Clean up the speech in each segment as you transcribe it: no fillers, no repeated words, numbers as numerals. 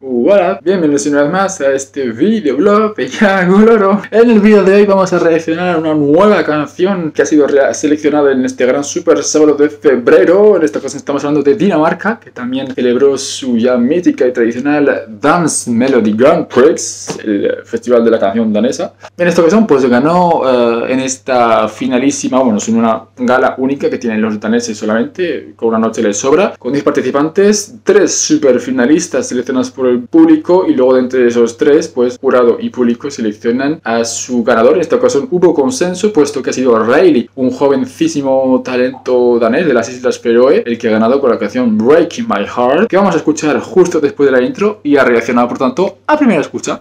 Hola, bienvenidos una vez más a este videoblog de Yagoloro. En el vídeo de hoy vamos a reaccionar a una nueva canción que ha sido seleccionada en este gran super sábado de febrero. En esta ocasión estamos hablando de Dinamarca, que también celebró su ya mítica y tradicional Dance Melody Grand Prix, el festival de la canción danesa. En esta ocasión pues ganó en esta finalísima, bueno, es una gala única que tienen los daneses solamente, con una noche les sobra, con 10 participantes, 3 super finalistas seleccionados por el público y luego de entre esos 3, pues jurado y público seleccionan a su ganador. En esta ocasión hubo consenso, puesto que ha sido Riley, un jovencísimo talento danés de las Islas Feroe, el que ha ganado con la canción Breaking My Heart, que vamos a escuchar justo después de la intro y ha reaccionado por tanto a primera escucha.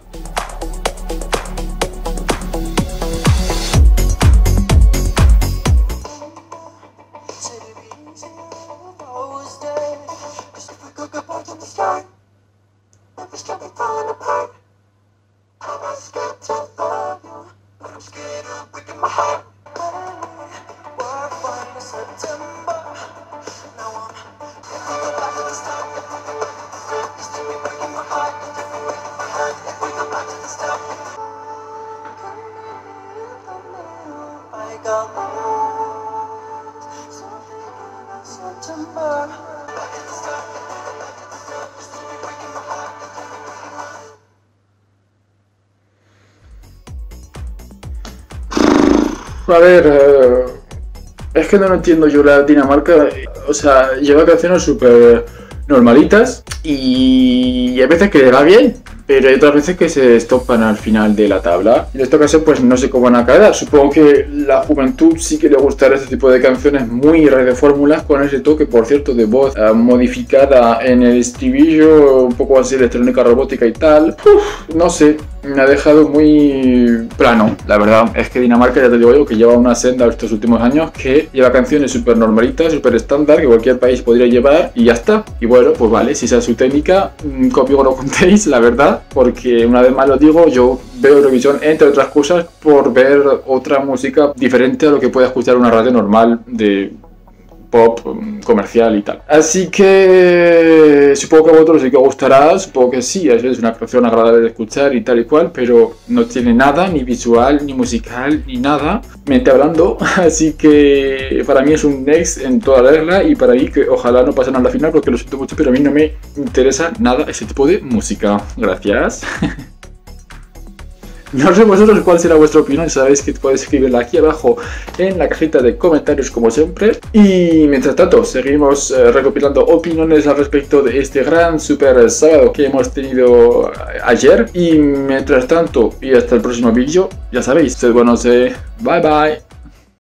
A ver, es que no lo entiendo yo la Dinamarca, o sea, lleva canciones súper normalitas y hay veces que le va bien, pero hay otras veces que se estopan al final de la tabla. En esta ocasión pues no sé cómo van a quedar. Supongo que la juventud sí que le gustará este tipo de canciones muy fórmulas con ese toque, por cierto, de voz modificada en el estribillo, un poco así electrónica robótica y tal. No sé, me ha dejado muy plano, la verdad. Es que Dinamarca, ya te digo yo, que lleva una senda estos últimos años que lleva canciones súper normalitas, súper estándar, que cualquier país podría llevar y ya está. Y bueno, pues vale, si esa es su técnica, conmigo no contéis, la verdad, porque una vez más lo digo, yo veo Eurovisión, entre otras cosas, por ver otra música diferente a lo que puede escuchar una radio normal de pop comercial y tal. Así que supongo que a vosotros sí que os gustará, supongo que sí, es una canción agradable de escuchar y tal y cual, pero no tiene nada, ni visual, ni musical, ni nada, mente hablando, así que para mí es un next en toda la regla y para mí que ojalá no pasen a la final porque lo siento mucho, pero a mí no me interesa nada ese tipo de música. Gracias. No sé vosotros cuál será vuestra opinión, sabéis que podéis escribirla aquí abajo en la cajita de comentarios como siempre. Y mientras tanto, seguimos recopilando opiniones al respecto de este gran super sábado que hemos tenido ayer. Y mientras tanto, y hasta el próximo vídeo, ya sabéis, sed buenos, bye bye.